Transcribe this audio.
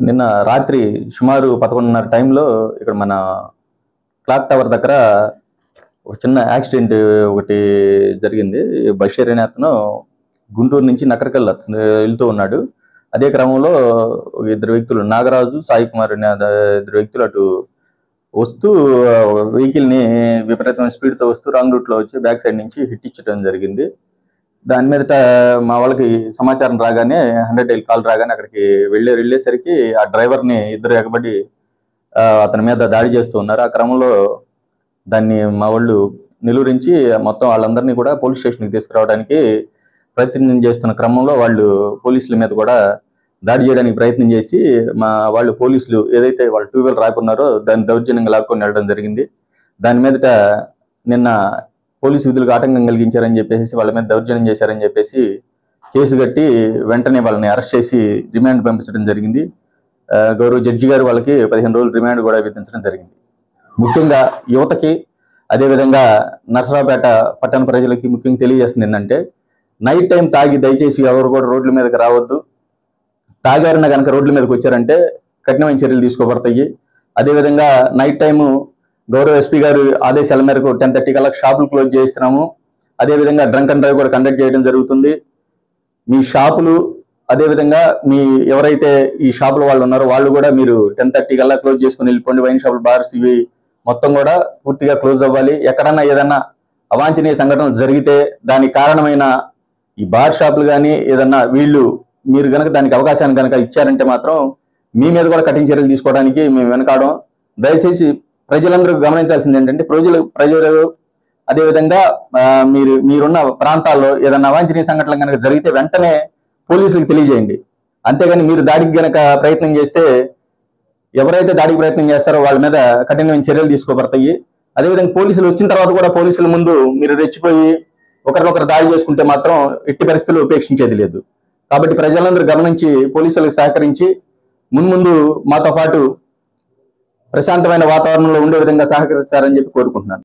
నిన్న రాత్రి సుమారు 11:30 టైంలో ఇక్కడ మన క్లాక్ టవర్ దగ్గర ఒక చిన్న యాక్సిడెంట్ ఒకటి జరిగింది. బషీర్ అనే అతను గుంటూరు నుంచి నకరికల్ అతను వెళ్తూ ఉన్నాడు. అదే క్రమంలో ఇద్దరు వ్యక్తులు నాగరాజు, సాయి కుమార్ అనే ఇద్దరు వ్యక్తులు అటు వస్తూ వెహికల్ని విపరీతమైన స్పీడ్తో వస్తూ రాంగ్ రూట్లో వచ్చి బ్యాక్ సైడ్ నుంచి హిట్ ఇచ్చడం జరిగింది. దాని మీదట మా వాళ్ళకి సమాచారం రాగానే 100 డైల్ కాల్ రాగానే అక్కడికి వెళ్ళేసరికి ఆ డ్రైవర్ని ఇద్దరు ఎగబడి అతని మీద దాడి చేస్తూ ఉన్నారు. ఆ క్రమంలో దాన్ని మా వాళ్ళు నిలువరించి మొత్తం వాళ్ళందరినీ కూడా పోలీస్ స్టేషన్కి తీసుకురావడానికి ప్రయత్నం చేస్తున్న క్రమంలో వాళ్ళు పోలీసుల మీద కూడా దాడి చేయడానికి ప్రయత్నం చేసి మా వాళ్ళు పోలీసులు ఏదైతే వాళ్ళు 2 వీలర్ రాకున్నారో దాన్ని దౌర్జన్యంగా లాక్కొని వెళ్ళడం జరిగింది. దాని మీదట నిన్న పోలీసు విధులకు ఆటంకం కలిగించారని చెప్పేసి వాళ్ళ మీద దౌర్జన్యం చేశారని చెప్పేసి కేసు కట్టి వెంటనే వాళ్ళని అరెస్ట్ చేసి రిమాండ్ పంపించడం జరిగింది. గౌరవ జడ్జి గారు వాళ్ళకి 15 రోజులు రిమాండ్ కూడా విధించడం జరిగింది. ముఖ్యంగా యువతకి అదేవిధంగా నరసరావుపేట పట్టణ ప్రజలకి ముఖ్యంగా తెలియజేస్తుంది ఏంటంటే, నైట్ టైం తాగి దయచేసి ఎవరు కూడా రోడ్ల మీదకి రావద్దు. తాగారిన కనుక రోడ్ల మీదకి వచ్చారంటే కఠినమైన చర్యలు తీసుకోబడతాయి. అదేవిధంగా నైట్ టైము గౌరవ ఎస్పీ గారు ఆదేశాల మేరకు 10:30 కల్లా షాపులు క్లోజ్ చేయిస్తున్నాము. అదేవిధంగా డ్రంక్ అండ్ డ్రైవ్ కూడా కండక్ట్ చేయడం జరుగుతుంది. మీ షాపులు అదేవిధంగా మీ ఎవరైతే ఈ షాపుల వాళ్ళు ఉన్నారో వాళ్ళు కూడా మీరు 10:30 కల్లా క్లోజ్ చేసుకుని వెళ్ళిపోండి. వైన్ షాపులు, బార్స్ ఇవి మొత్తం కూడా పూర్తిగా క్లోజ్ అవ్వాలి. ఎక్కడన్నా ఏదన్నా అవాంఛనీయ సంఘటనలు జరిగితే దానికి కారణమైన ఈ బార్ షాపులు కానీ ఏదన్నా మీరు కనుక దానికి అవకాశాన్ని కనుక ఇచ్చారంటే మాత్రం మీ మీద కూడా కఠిన చర్యలు తీసుకోవడానికి మేము వెనకాడం. దయచేసి ప్రజలందరూ గమనించాల్సింది ఏంటంటే, ప్రజలు అదేవిధంగా మీరున్న ప్రాంతాల్లో ఏదన్నా అవాంఛనీయ సంఘటనలు కనుక జరిగితే వెంటనే పోలీసులకు తెలియజేయండి. అంతేగాని మీరు దాడికి గనక ప్రయత్నం చేస్తే ఎవరైతే దాడికి ప్రయత్నం చేస్తారో వాళ్ళ మీద కఠినమైన చర్యలు తీసుకోబడతాయి. అదేవిధంగా పోలీసులు వచ్చిన తర్వాత కూడా పోలీసుల ముందు మీరు రెచ్చిపోయి ఒకరినొకరు దాడి చేసుకుంటే మాత్రం ఎట్టి పరిస్థితుల్లో ఉపేక్షించేది లేదు. కాబట్టి ప్రజలందరూ గమనించి పోలీసులకు సహకరించి మున్ముందు మాతో పాటు ప్రశాంతమైన వాతావరణంలో ఉండే విధంగా సహకరిస్తారని చెప్పి కోరుకుంటున్నాను.